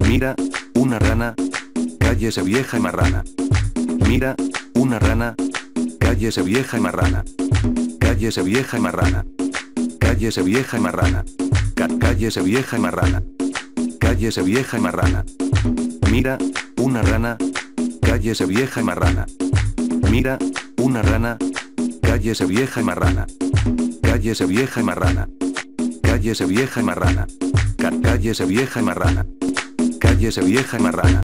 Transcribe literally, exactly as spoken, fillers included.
Mira, una rana. Cállese vieja y marrana. Mira, una rana. Cállese vieja y marrana. Cállese vieja y marrana. Cállese vieja y marrana. Ca- Cállese vieja y marrana. Cállese vieja y marrana. Mira, una rana. Cállese vieja y marrana. Mira, una rana. Cállese vieja y marrana. Cállese vieja y marrana. Cállese vieja y marrana. Ca- Cállese vieja y marrana. Cállese vieja y marrana.